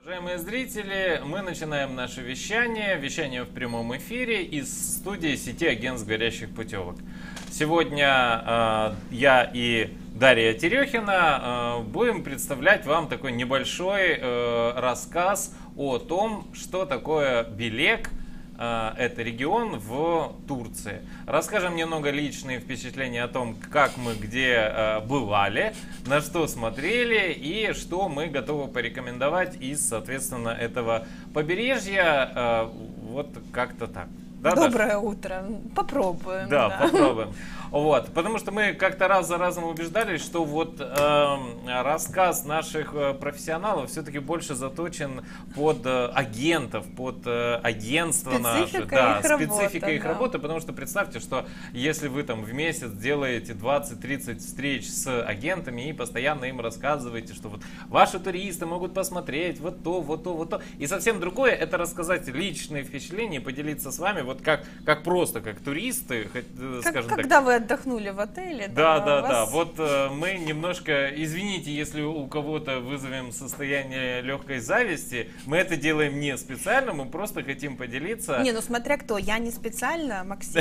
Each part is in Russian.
Уважаемые зрители, мы начинаем наше вещание в прямом эфире из студии сети агентств горящих путевок. Сегодня я и Дарья Терехина будем представлять вам такой небольшой рассказ о том, что такое Белек. Это регион в Турции. Расскажем немного личные впечатления о том, как мы где бывали, на что смотрели и что мы готовы порекомендовать из, соответственно, этого побережья. Вот как-то так. Да, Доброе утро. Попробуем. Да, попробуем. Вот, потому что мы как-то раз за разом убеждались, что вот рассказ наших профессионалов все-таки больше заточен под агентов, под агентство наше. Да, специфика их работы, потому что представьте, что если вы там в месяц делаете 20-30 встреч с агентами и постоянно им рассказываете, что вот ваши туристы могут посмотреть вот то, вот то, вот то. И совсем другое это рассказать личные впечатления, поделиться с вами, вот как просто, как туристы, скажем так. Когда вы отдохнули в отеле. Да. Вот мы немножко, извините, если у кого-то вызовем состояние легкой зависти, мы это делаем не специально, мы просто хотим поделиться. Не, ну смотря кто, я не специально, Максим.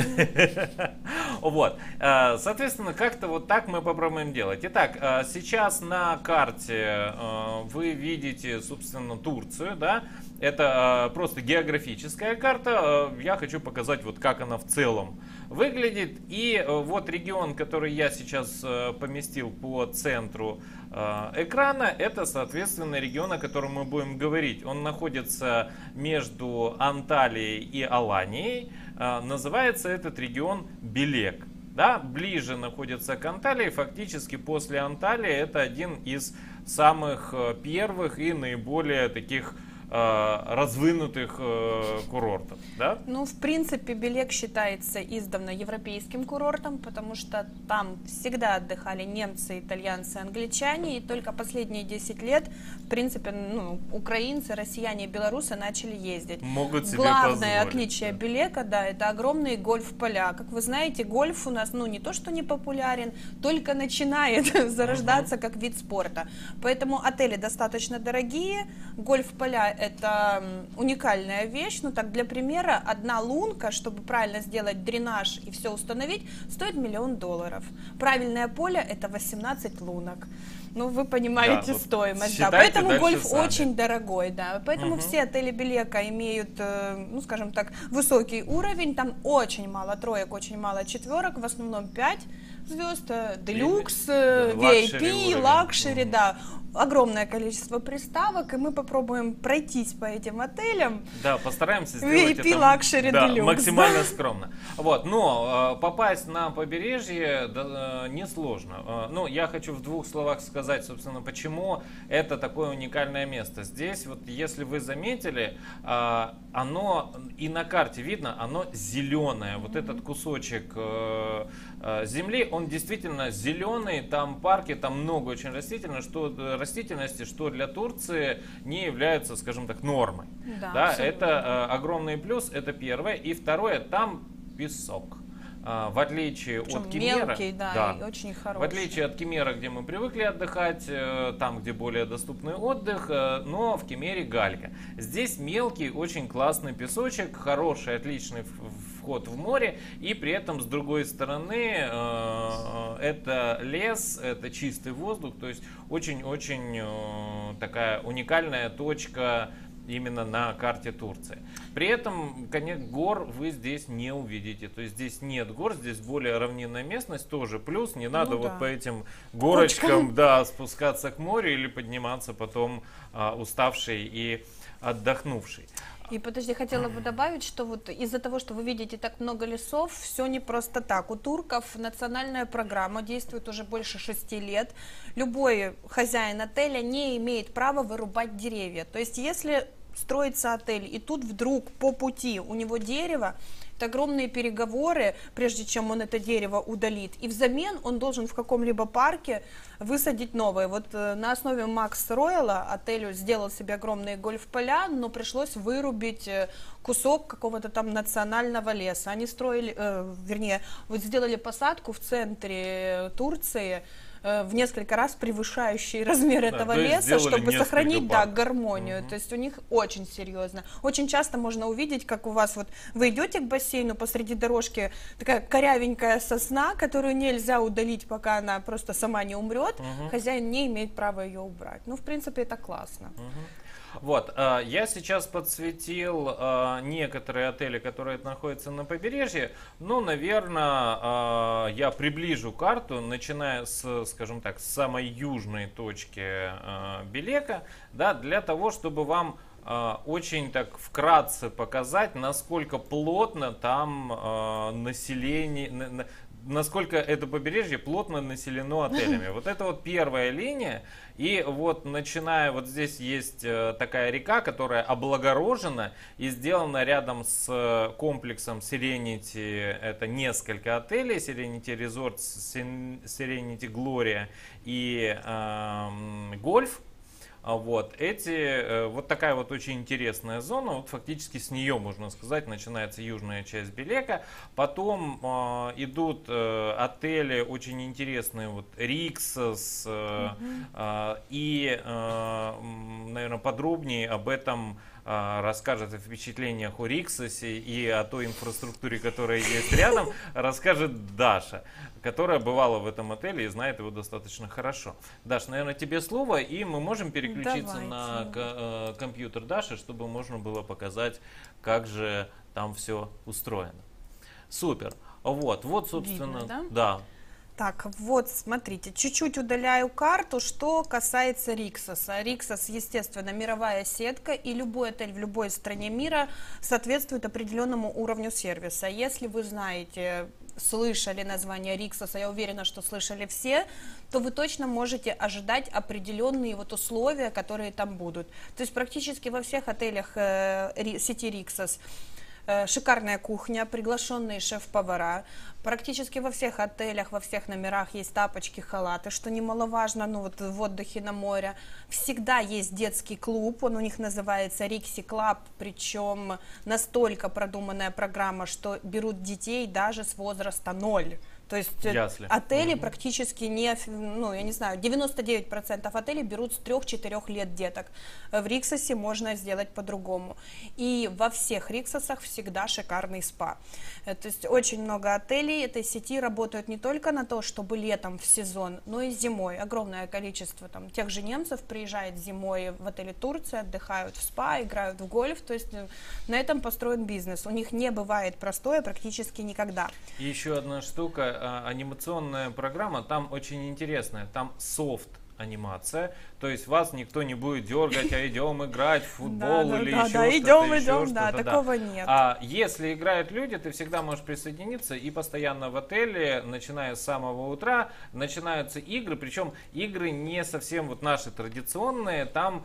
Вот, соответственно, как-то вот так мы попробуем делать. Итак, сейчас на карте вы видите, собственно, Турцию, да? Это просто географическая карта. Я хочу показать, вот как она в целом выглядит. И вот регион, который я сейчас поместил по центру экрана, это, соответственно, регион, о котором мы будем говорить. Он находится между Анталией и Аланией. Называется этот регион Белек. Да, ближе находится к Анталии. Фактически после Анталии это один из самых первых и наиболее таких развинутых курортов, да? Ну, в принципе, Белек считается издавна европейским курортом, потому что там всегда отдыхали немцы, итальянцы, англичане, и только последние 10 лет, в принципе, ну, украинцы, россияне и белорусы начали ездить. Могут себе Главное позволить, отличие Белека, да, это огромные гольф-поля. Как вы знаете, гольф у нас, ну, не то что не популярен, только начинает зарождаться как вид спорта. Поэтому отели достаточно дорогие, гольф-поля это уникальная вещь. Ну так, для примера, одна лунка, чтобы правильно сделать дренаж и все установить, стоит $1 миллион. Правильное поле это 18 лунок. Ну, вы понимаете, да, стоимость, да. Поэтому гольф сами очень дорогой, да. Поэтому все отели Белека имеют, ну, скажем так, высокий уровень. Там очень мало троек, очень мало четверок, в основном 5 звезд, делюкс, VIP, лакшери, да. Огромное количество приставок, и мы попробуем пройтись по этим отелям. Да, постараемся сделать VIP, это лакшери, да, делюкс, максимально скромно. Вот, но попасть на побережье несложно. Ну, я хочу в 2 словах сказать, собственно, почему это такое уникальное место. Здесь, вот, если вы заметили, оно и на карте видно, оно зеленое. Вот этот кусочек земли, он действительно зеленый, там парки, там много очень растительности, что для Турции не является, скажем так, нормой. Да, это огромный плюс, это первое. И второе, там песок. В отличие от Кемера, мелкий, да, и очень хороший. В отличие от Кемера, где мы привыкли отдыхать, там, где более доступный отдых, но в Кемере галька. Здесь мелкий, очень классный песочек, хороший, отличный вход в море, и при этом с другой стороны это лес, это чистый воздух, то есть очень-очень такая уникальная точка именно на карте Турции. При этом, конечно, гор вы здесь не увидите. То есть здесь нет гор, здесь более равнинная местность, тоже плюс. Не надо вот по этим горочкам, да, спускаться к морю или подниматься потом уставший и отдохнувший. И подожди, хотела бы добавить, что вот из-за того, что вы видите так много лесов, все не просто так. У турков национальная программа действует уже больше 6 лет. Любой хозяин отеля не имеет права вырубать деревья. То есть если строится отель, и тут вдруг по пути у него дерево, это огромные переговоры, прежде чем он это дерево удалит. И взамен он должен в каком-либо парке высадить новое. Вот на основе Макс Ройла отелю сделал себе огромные гольф-поля, но пришлось вырубить кусок какого-то там национального леса. Они строили, вернее, вот сделали посадку в центре Турции, в несколько раз превышающие размер этого то есть леса, сделали чтобы сохранить, несколько банд. гармонию. То есть у них очень серьезно. Очень часто можно увидеть, как у вас вот вы идете к бассейну, посреди дорожки такая корявенькая сосна, которую нельзя удалить, пока она просто сама не умрет. Хозяин не имеет права ее убрать. Ну, в принципе, это классно. Вот, я сейчас подсветил некоторые отели, которые находятся на побережье. Ну, наверное, я приближу карту, начиная с, скажем так, с самой южной точки Белека, да, для того, чтобы вам очень так вкратце показать, насколько плотно там население, насколько это побережье плотно населено отелями. Вот это вот первая линия. И вот начиная, вот здесь есть такая река, которая облагорожена и сделана рядом с комплексом Serenity. Это несколько отелей: Serenity Resort, Serenity Gloria и Гольф. Вот такая вот очень интересная зона, вот фактически с нее, можно сказать, начинается южная часть Белека. Потом идут отели очень интересные, вот Риксос, и, наверное, подробнее об этом расскажет, о впечатлениях о Риксосе и о той инфраструктуре, которая есть рядом, расскажет Даша, которая бывала в этом отеле и знает его достаточно хорошо. Даш, наверное, тебе слово, и мы можем переключиться на компьютер Даши, чтобы можно было показать, как же там все устроено. Супер. Вот, собственно, видно, да? Да. Так, вот, смотрите, чуть-чуть удаляю карту, что касается Риксоса. Риксос, естественно, мировая сетка, и любой отель в любой стране мира соответствует определенному уровню сервиса. Если вы знаете, слышали название Риксоса, я уверена, что слышали все, то вы точно можете ожидать определенные вот условия, которые там будут. То есть практически во всех отелях сети Риксос шикарная кухня, приглашенные шеф-повара. Практически во всех отелях, во всех номерах есть тапочки, халаты, что немаловажно, ну вот в отдыхе на море. Всегда есть детский клуб, он у них называется Рикси Клаб, причем настолько продуманная программа, что берут детей даже с возраста 0. То есть отели практически не, ну я не знаю, 99% отелей берут с 3-4 лет деток. В Риксосе можно сделать по-другому. И во всех Риксосах всегда шикарный спа. То есть очень много отелей этой сети работают не только на то, чтобы летом в сезон, но и зимой. Огромное количество там тех же немцев приезжает зимой в отеле Турция, отдыхают в спа, играют в гольф. То есть на этом построен бизнес. У них не бывает простоя практически никогда. И еще одна штука. Анимационная программа там очень интересная, там софт анимация, то есть вас никто не будет дергать, а идем играть в футбол или еще что-то. идем, такого нет. А если играют люди, ты всегда можешь присоединиться, и постоянно в отеле, начиная с самого утра, начинаются игры, причем игры не совсем вот наши традиционные, там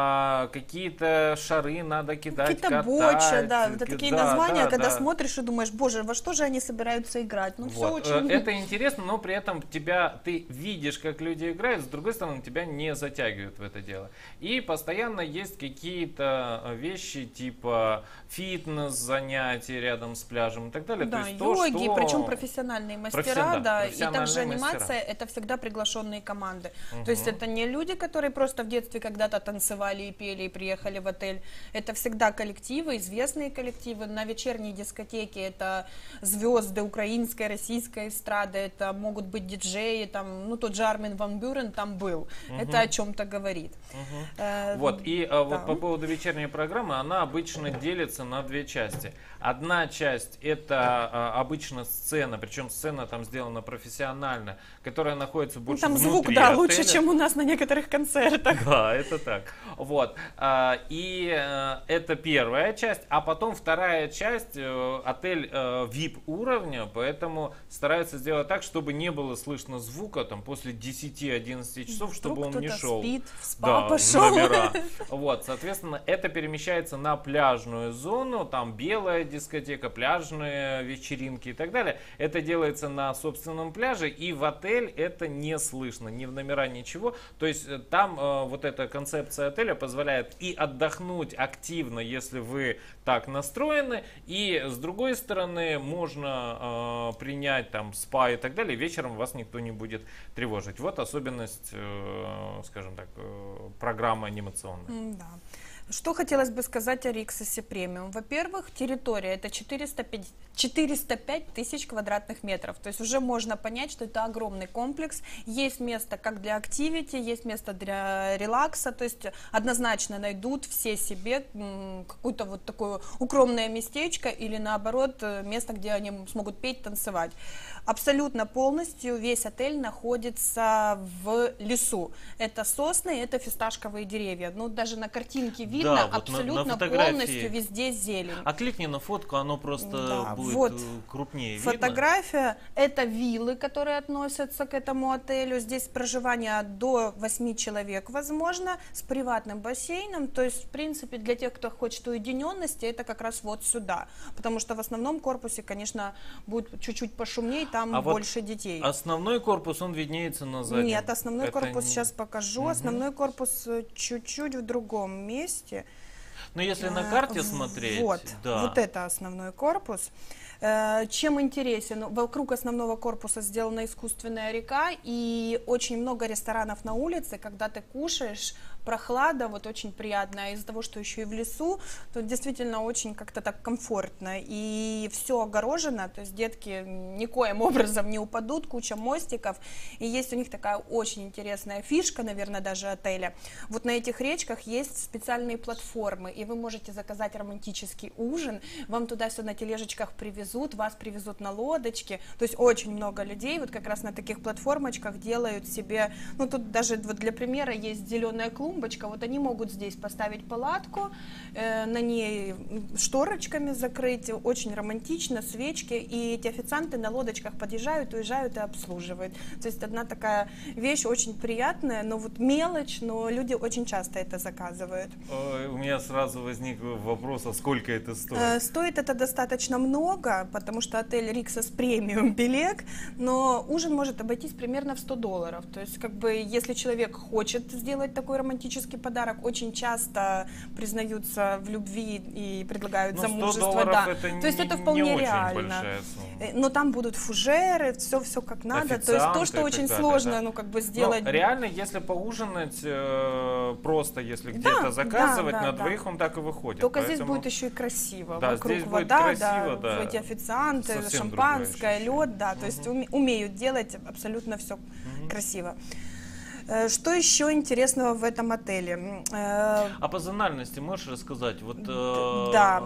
какие-то шары надо кидать, какие-то боча, да, это такие названия, когда смотришь и думаешь, боже, во что же они собираются играть? Ну, все очень... Это интересно, но при этом ты видишь, как люди играют, с другой стороны, тебя не затягивают в это дело. И постоянно есть какие-то вещи типа фитнес, занятия рядом с пляжем и так далее. Да, то есть йоги, причем профессиональные мастера, и также анимация, мастера. Это всегда приглашенные команды. То есть это не люди, которые просто в детстве когда-то танцевали и пели и приехали в отель. Это всегда коллективы, известные коллективы. На вечерней дискотеке это звезды украинской, российской эстрады, это могут быть диджеи, там, ну тот же Армин ван Бюрен там был. Это о чем-то говорит. Вот, и вот по поводу вечерней программы, она обычно делится на две части. Одна часть это обычно сцена, причем сцена там сделана профессионально, которая находится больше там внутри звук, да, отеля. лучше, чем у нас на некоторых концертах. Да, это так. Вот. И это первая часть, а потом вторая часть, отель VIP уровня, поэтому стараются сделать так, чтобы не было слышно звука там после 10-11 часов. часов, чтобы Вдруг он не кто-то шел спит, в спа да, в пошел. номера. Вот, соответственно, это перемещается на пляжную зону, там белая дискотека, пляжные вечеринки и так далее. Это делается на собственном пляже, и в отель это не слышно, ни в номера, ничего. То есть там вот эта концепция отеля позволяет и отдохнуть активно, если вы так настроены, и с другой стороны можно принять там спа и так далее, вечером вас никто не будет тревожить. Вот особенность, скажем так, программы анимационной. Да. Что хотелось бы сказать о Риксосе премиум? Во-первых, территория это 405 тысяч квадратных метров. То есть уже можно понять, что это огромный комплекс. Есть место как для активити, есть место для релакса. То есть однозначно найдут все себе какое-то вот такое укромное местечко или наоборот место, где они смогут петь, танцевать. Абсолютно полностью весь отель находится в лесу. Это сосны, это фисташковые деревья. Ну, даже на картинке видно, Да, вот абсолютно на фотографии. полностью везде зелень. А кликни на фотку, оно просто Да, будет вот крупнее видно. фотография. Это виллы, которые относятся к этому отелю. Здесь проживание до 8 человек возможно, с приватным бассейном. То есть, в принципе, для тех, кто хочет уединенности, это как раз вот сюда. Потому что в основном корпусе, конечно, будет чуть-чуть пошумнее, там больше детей. Основной корпус, он виднеется на заднем. Нет, основной Это корпус не- сейчас покажу. Основной корпус чуть-чуть в другом месте. Но если на карте смотреть, Вот, да. вот это основной корпус. Чем интересен? Вокруг основного корпуса сделана искусственная река, и очень много ресторанов на улице. Когда ты кушаешь, прохлада вот очень приятная, из-за того, что еще и в лесу, то действительно очень как-то так комфортно, и все огорожено, то есть детки никоим образом не упадут, куча мостиков, и есть у них такая очень интересная фишка, наверное, даже отеля. Вот на этих речках есть специальные платформы, и вы можете заказать романтический ужин, вам туда все на тележечках привезут, вас привезут на лодочке, то есть очень много людей вот как раз на таких платформочках делают себе, ну тут даже вот для примера есть зеленая клумбочка, вот они могут здесь поставить палатку, на ней шторочками закрыть, очень романтично, свечки, и эти официанты на лодочках подъезжают, уезжают и обслуживают. То есть одна такая вещь очень приятная, но вот мелочь, но люди очень часто это заказывают. У меня сразу возник вопрос, а сколько это стоит? Стоит это достаточно много, потому что отель Риксос премиум Белек, но ужин может обойтись примерно в $100. То есть, как бы, если человек хочет сделать такой романтический подарок, очень часто признаются в любви и предлагают Ну, замужество. $100 Да. это То есть это не вполне очень реально. большая сумма. Но там будут фужеры, все как надо. То есть то, что Официанты и очень так далее, сложно, да. ну как бы сделать. Но реально, если поужинать, просто если где-то заказывать, да, на да. двоих он так и выходит. Только здесь Поэтому- будет еще и красиво. Да, Вокруг здесь будет вода, красиво, да. эти официанты, Совсем шампанское, другое лед, да, то есть умеют делать абсолютно все красиво. Что еще интересного в этом отеле? А по зональности можешь рассказать? Вот, Да.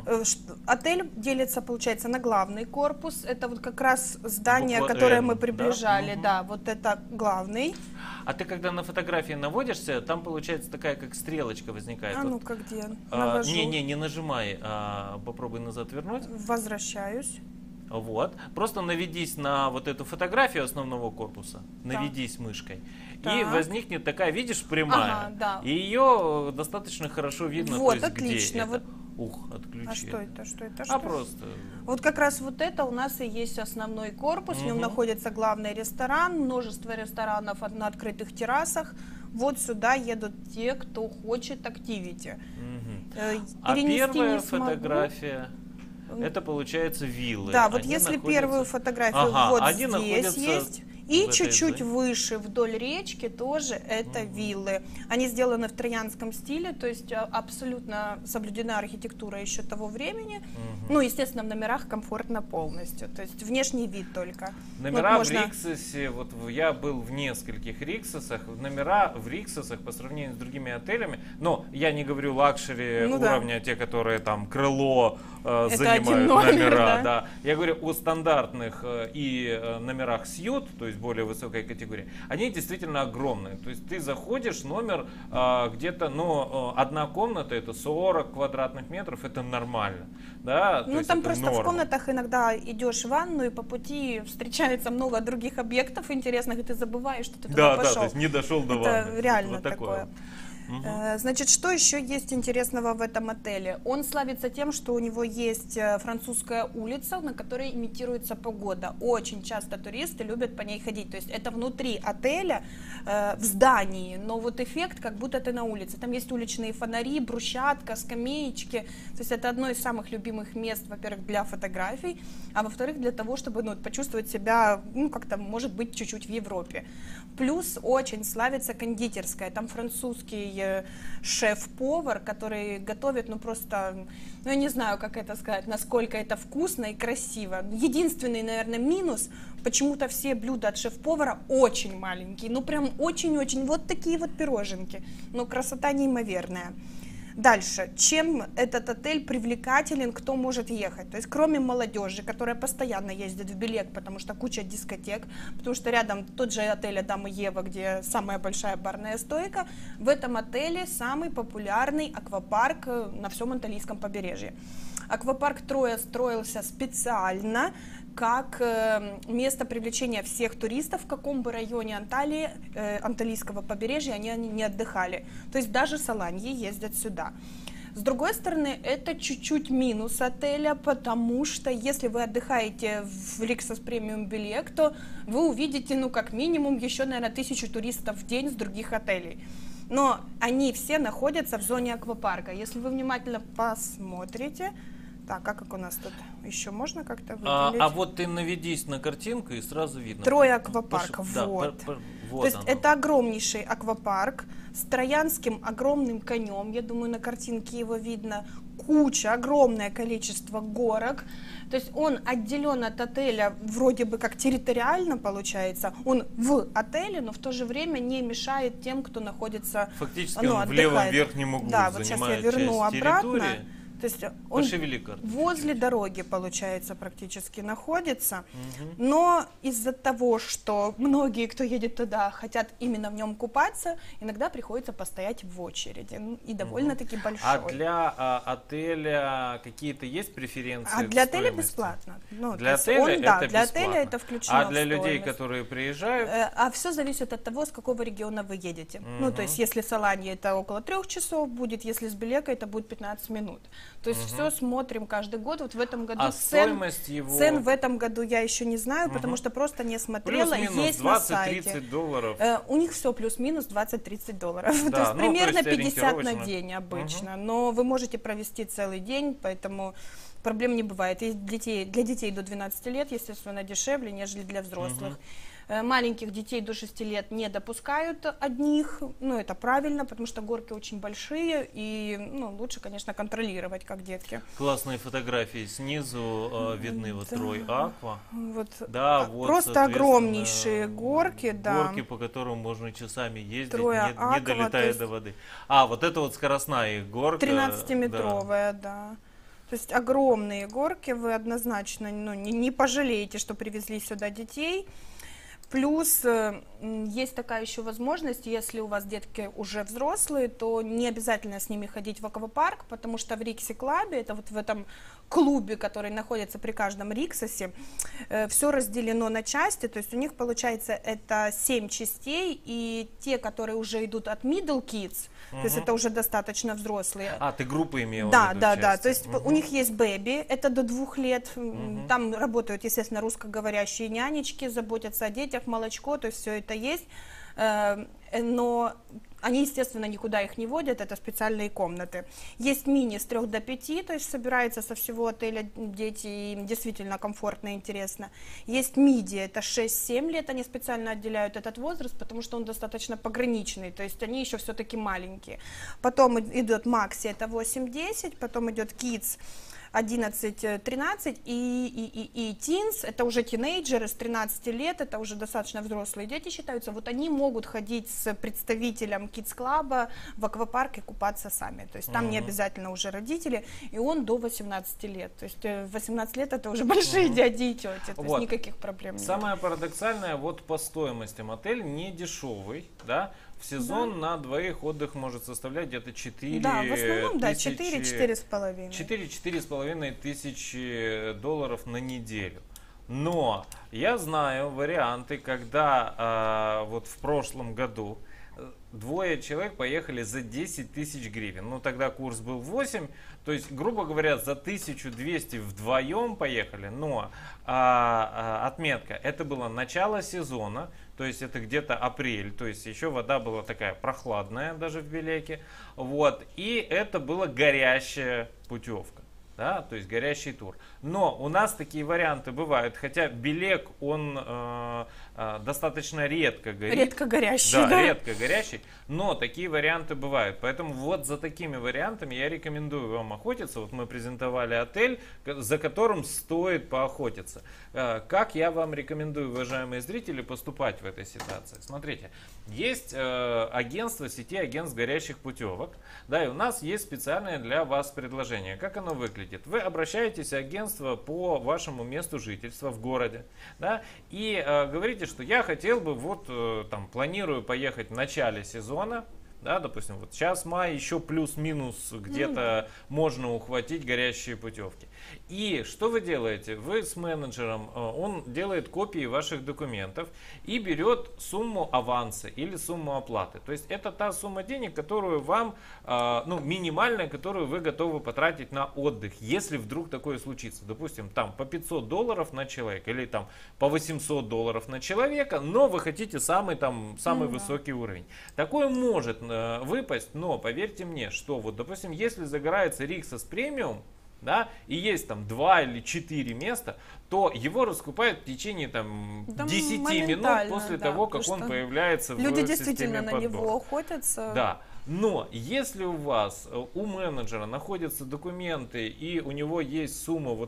Отель делится, получается, на главный корпус. Это вот как раз здание, Буква которое Н, мы да? приближали. Мгм. Да, вот это главный. А ты когда на фотографии наводишься, там получается такая как стрелочка возникает. А Вот. ну-ка где? Навожу. Не нажимай, попробуй назад вернуть. Возвращаюсь. Вот. Просто наведись на вот эту фотографию основного корпуса, наведись мышкой, и Так. возникнет такая, видишь, прямая. Ага, да. И ее достаточно хорошо видно. Вот, то есть, отлично. Где это. Вот. Ух, отключи. А что это? Что это? А Что? просто. Вот как раз вот это у нас и есть основной корпус, в нем находится главный ресторан, множество ресторанов на открытых террасах. Вот сюда едут те, кто хочет активити. А Перенести первая не смогу. фотография, это получается виллы. Да, вот Они если находятся- первую фотографию Ага, вот они здесь находятся есть, в и этой чуть-чуть зоне. выше вдоль речки тоже это виллы. Они сделаны в троянском стиле, то есть абсолютно соблюдена архитектура еще того времени. Ну, естественно, в номерах комфортно полностью, то есть внешний вид только. Номера Вот в Риксосе, вот я был в нескольких Риксосах, номера в Риксосах по сравнению с другими отелями, но я не говорю лакшери Ну да. уровня, те, которые там крыло, занимают номер, номера. да. Да. Я говорю о стандартных и номерах Сьют, то есть более высокой категории. Они действительно огромные. То есть ты заходишь, номер где-то, ну, одна комната, это 40 квадратных метров, это нормально. Да? То Ну, есть там это просто норма. в комнатах иногда идешь в ванну, и по пути встречается много других объектов интересных, и ты забываешь, что ты туда Да, пошел. то есть не дошел до ванны. Это реально Вот такое. Значит, что еще есть интересного в этом отеле? Он славится тем, что у него есть французская улица, на которой имитируется погода. Очень часто туристы любят по ней ходить. То есть это внутри отеля, в здании, но вот эффект, как будто ты на улице. Там есть уличные фонари, брусчатка, скамеечки. То есть это одно из самых любимых мест, во-первых, для фотографий, а во-вторых, для того, чтобы почувствовать себя, ну, как-то, может быть, чуть-чуть в Европе. Плюс очень славится кондитерская. Там французский шеф-повар, который готовит, ну просто, ну я не знаю, как это сказать, насколько это вкусно и красиво. Единственный, наверное, минус, почему-то все блюда от шеф-повара очень маленькие, ну прям очень-очень, вот такие вот пироженки, но красота неимоверная. Дальше, чем этот отель привлекателен, кто может ехать? То есть кроме молодежи, которая постоянно ездит в Белек, потому что куча дискотек, потому что рядом тот же отель Адам и Ева, где самая большая барная стойка, в этом отеле самый популярный аквапарк на всем Анталийском побережье. Аквапарк Троя строился специально как место привлечения всех туристов, в каком бы районе Анталии, Анталийского побережья они не отдыхали. То есть даже с Аланьи ездят сюда. С другой стороны, это чуть-чуть минус отеля, потому что если вы отдыхаете в Rixos Premium Белек, то вы увидите, ну, как минимум, еще, наверное, 1000 туристов в день с других отелей. Но они все находятся в зоне аквапарка. Если вы внимательно посмотрите... Так, как у нас тут? Еще можно как-то выделить? А вот ты наведись на картинку и сразу видно. Троя аквапарк, Да, вот. вот. То есть оно. это огромнейший аквапарк с троянским огромным конем. Я думаю, на картинке его видно. Куча, огромное количество горок. То есть он отделен от отеля вроде бы как территориально получается. Он в отеле, но в то же время не мешает тем, кто находится, фактически ну, он в левом верхнем углу да, вот сейчас я занимает верну часть обратно. территории. То есть он Пошевели карту. возле дороги, получается, практически находится. Но из-за того, что многие, кто едет туда, хотят именно в нем купаться, иногда приходится постоять в очереди. И довольно-таки большой. А для отеля какие-то есть преференции? А для в отеля стоимости? бесплатно. Ну, Для то есть отеля да, это для бесплатно. отеля это включено А для в людей, стоимость. которые приезжают? А все зависит от того, с какого региона вы едете. Ну, то есть, если с Аланьи это около 3 часов будет, если с Белека это будет 15 минут. То есть, все смотрим каждый год. Вот в этом году стоимость его... цен в этом году я еще не знаю, потому что просто не смотрела. Плюс-минус Есть на сайте. 20-30 долларов. У них все плюс-минус 20-30 долларов. Да, то есть, ну, примерно то есть 50 на ориентировочно. день обычно. Но вы можете провести целый день, поэтому проблем не бывает. И для детей до 12 лет, естественно, дешевле, нежели для взрослых. Маленьких детей до 6 лет не допускают одних, ну это правильно, потому что горки очень большие, и лучше, конечно, контролировать, как детки. Классные фотографии снизу видны, вот Трой Аква. Вот, Да, вот, просто огромнейшие горки, да. Горки, по которым можно часами ездить, Троя не Аква, долетая то есть до воды. А, вот это вот скоростная их горка. 13-метровая, да. То есть огромные горки, вы однозначно не пожалеете, что привезли сюда детей. Плюс есть такая еще возможность, если у вас детки уже взрослые, то не обязательно с ними ходить в аквапарк, потому что в Рикси Клабе, это вот в этом клубе, который находится при каждом Риксосе, все разделено на части, то есть у них получается это 7 частей, и те, которые уже идут от Middle Kids, то есть это уже достаточно взрослые. А, ты группы имела Да, в виду да, части. да, то есть у них есть бэби, это до 2 лет, там работают, естественно, русскоговорящие нянечки, заботятся о детях, молочко, то есть все это есть, но они, естественно, никуда их не водят, это специальные комнаты. Есть мини с 3 до 5, то есть собирается со всего отеля дети, и им действительно комфортно и интересно. Есть миди, это 6-7 лет, они специально отделяют этот возраст, потому что он достаточно пограничный, то есть они еще все-таки маленькие. Потом идет макси, это 8-10, потом идет kids 11-13, и teens, это уже тинейджеры с 13 лет, это уже достаточно взрослые дети считаются, вот они могут ходить с представителем Kids Club в аквапарк и купаться сами, то есть там не обязательно уже родители, и он до 18 лет, то есть 18 лет это уже большие дяди и тети, то есть никаких проблем нет. Самое парадоксальное, вот по стоимостям отель не дешевый, да, в сезон на двоих отдых может составлять где-то 4 Да, в основном, да, 4-4,5. 4-4,5 тысячи долларов на неделю. Но я знаю варианты, когда вот в прошлом году двое человек поехали за 10 тысяч гривен. Ну, тогда курс был 8, то есть, грубо говоря, за 1200 вдвоем поехали. Но отметка, это было начало сезона, то есть это где-то апрель, то есть еще вода была такая прохладная даже в Белеке. Вот, и это была горящая путевка. Да, то есть горящий тур. Но у нас такие варианты бывают, хотя Белек, он достаточно редко горит. Редко горящий, да? Редко горящий, но такие варианты бывают. Поэтому вот за такими вариантами я рекомендую вам охотиться. Вот мы презентовали отель, за которым стоит поохотиться. Как я вам рекомендую, уважаемые зрители, поступать в этой ситуации? Смотрите, есть агентство, сети агентств горящих путевок, да, и у нас есть специальное для вас предложение. Как оно выглядит? Вы обращаетесь в агентство по вашему месту жительства в городе, да, и говорите, что я хотел бы, вот там планирую поехать в начале сезона, да, допустим, вот сейчас май, еще плюс-минус где-то можно ухватить горящие путевки. И что вы делаете? Вы с менеджером, он делает копии ваших документов и берет сумму аванса или сумму оплаты. То есть это та сумма денег, которую вам, ну, минимальная, которую вы готовы потратить на отдых, если вдруг такое случится. Допустим, там по $500 на человека или там по $800 на человека, но вы хотите самый высокий уровень. Такое может выпасть, но поверьте мне, что вот, допустим, если загорается Rixos премиум, да, и есть там 2 или 4 места, то его раскупают в течение там 10 минут после того, как он появляется в системе подбора. Люди действительно на него охотятся. Да. Но если у вас, у менеджера находятся документы и у него есть сумма вот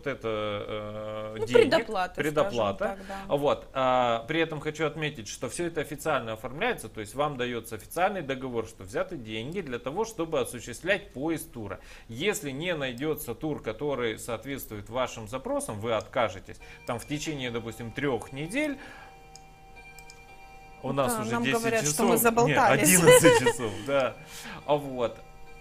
эта денег, предоплата, так, да. Вот, при этом хочу отметить, что все это официально оформляется, то есть вам дается официальный договор, что взяты деньги для того, чтобы осуществлять поиск тура. Если не найдется тур, который соответствует вашим запросам, вы откажетесь там в течение, допустим, 3 недель. У нас уже нам 10 говорят, часов, что мы заболтались. 11 часов, да. Вот.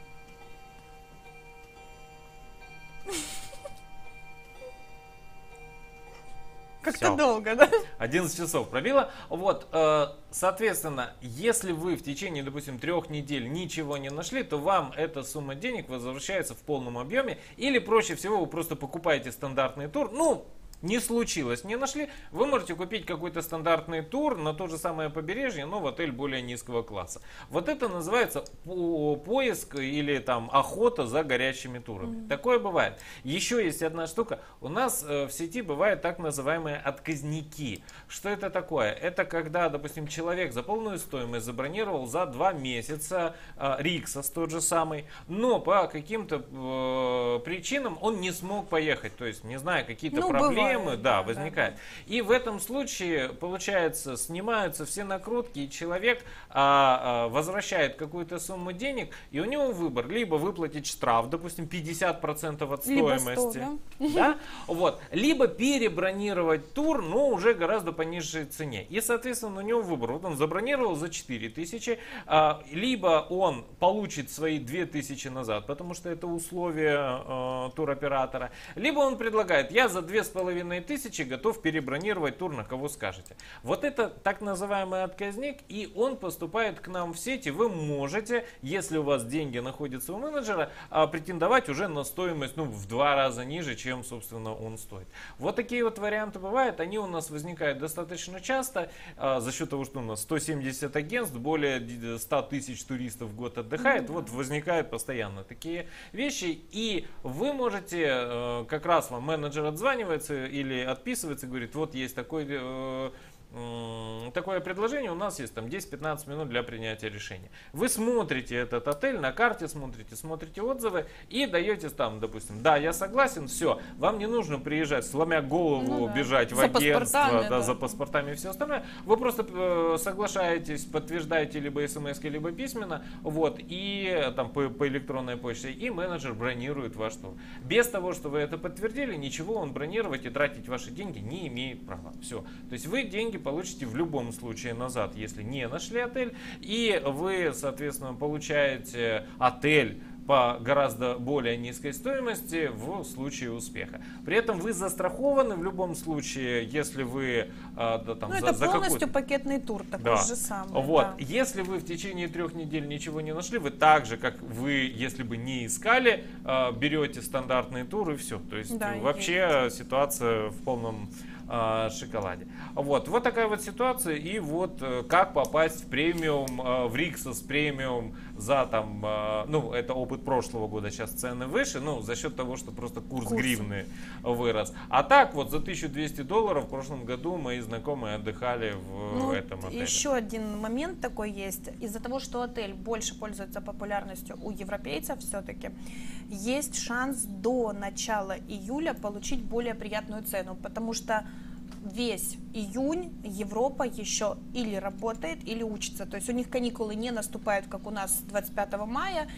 Как-то долго, да? 11 часов пробило. Вот, соответственно, если вы в течение, допустим, 3 недель ничего не нашли, то вам эта сумма денег возвращается в полном объеме. Или проще всего вы просто покупаете стандартный тур. Ну, не случилось, не нашли, вы можете купить какой-то стандартный тур на то же самое побережье, но в отель более низкого класса. Вот это называется поиск или там охота за горящими турами. Такое бывает. Еще есть одна штука. У нас в сети бывают так называемые отказники. Что это такое? Это когда, допустим, человек за полную стоимость забронировал за 2 месяца Rixos тот же самый, но по каким-то причинам он не смог поехать. То есть, не знаю, какие-то проблемы. Да, возникает. Да. И в этом случае, получается, снимаются все накрутки, и человек возвращает какую-то сумму денег, и у него выбор: либо выплатить штраф, допустим, 50% от стоимости, либо 100, да? Вот, либо перебронировать тур, но уже гораздо по низшей цене. И, соответственно, у него выбор. Вот он забронировал за 4000, либо он получит свои 2000 назад, потому что это условие туроператора, либо он предлагает: я за 2500 готов перебронировать тур, на кого скажете. Вот это так называемый отказник, и он поступает к нам в сети. Вы можете, если у вас деньги находятся у менеджера, претендовать уже на стоимость, ну, в 2 раза ниже, чем, собственно, он стоит. Вот такие вот варианты бывают. Они у нас возникают достаточно часто за счет того, что у нас 170 агентств, более 100 тысяч туристов в год отдыхает. Вот возникают постоянно такие вещи, и вы можете, как раз вам менеджер отзванивается или отписывается, говорит: вот есть такой такое предложение, у нас есть там 10-15 минут для принятия решения. Вы смотрите этот отель, на карте смотрите отзывы и даете там, допустим, да, я согласен, все, вам не нужно приезжать, сломя голову, бежать в агентство, за паспортами и все остальное. Вы просто соглашаетесь, подтверждаете либо смс, либо письменно, вот, и там по электронной почте, и менеджер бронирует ваш тур. Без того, что вы это подтвердили, ничего он бронировать и тратить ваши деньги не имеет права. Все. То есть вы деньги получите в любом случае назад, если не нашли отель, и вы, соответственно, получаете отель по гораздо более низкой стоимости в случае успеха. При этом вы застрахованы в любом случае, если вы там, это полностью пакетный тур, такой же самый. Вот. Да. Если вы в течение 3 недель ничего не нашли, вы так же, как вы, если бы не искали, берете стандартный тур и все. То есть вообще ситуация в полном шоколаде. Вот такая вот ситуация. И вот как попасть в премиум, в Риксос премиум за там, ну это опыт прошлого года, сейчас цены выше, ну за счет того, что просто курс гривны вырос. А так вот за $1200 в прошлом году мои знакомые отдыхали в этом отеле. Еще один момент такой есть. Из-за того, что отель больше пользуется популярностью у европейцев, все-таки есть шанс до начала июля получить более приятную цену, потому что весь июнь Европа еще или работает, или учится. То есть у них каникулы не наступают, как у нас 25 мая.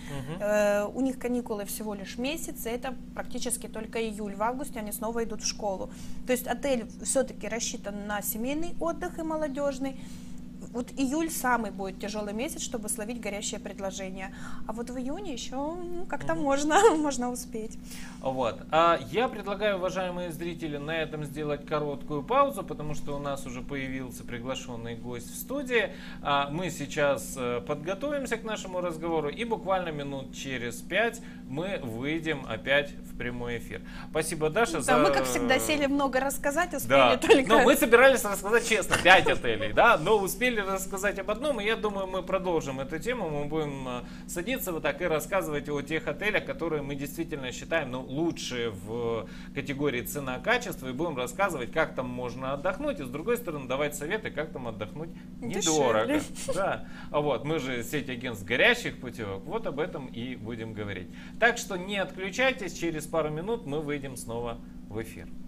У них каникулы всего лишь месяц, и это практически только июль. В августе они снова идут в школу. То есть отель все-таки рассчитан на семейный отдых и молодежный. Вот июль самый будет тяжелый месяц, чтобы словить горящее предложение. А вот в июне еще как-то можно успеть. Вот. Я предлагаю, уважаемые зрители, на этом сделать короткую паузу, потому что у нас уже появился приглашенный гость в студии. Мы сейчас подготовимся к нашему разговору, и буквально минут через 5 мы выйдем опять в прямой эфир. Спасибо, Даша, да, мы, как всегда, сели много рассказать, успели только... Но мы собирались рассказать честно, 5 отелей, да, но успели рассказать об одном, и я думаю, мы продолжим эту тему, мы будем садиться вот так и рассказывать о тех отелях, которые мы действительно считаем лучшие в категории цена-качество, и будем рассказывать, как там можно отдохнуть, и с другой стороны давать советы, как там отдохнуть недорого. Да. Вот, мы же сеть агентств горящих путевок, вот об этом и будем говорить. Так что не отключайтесь, через пару минут мы выйдем снова в эфир.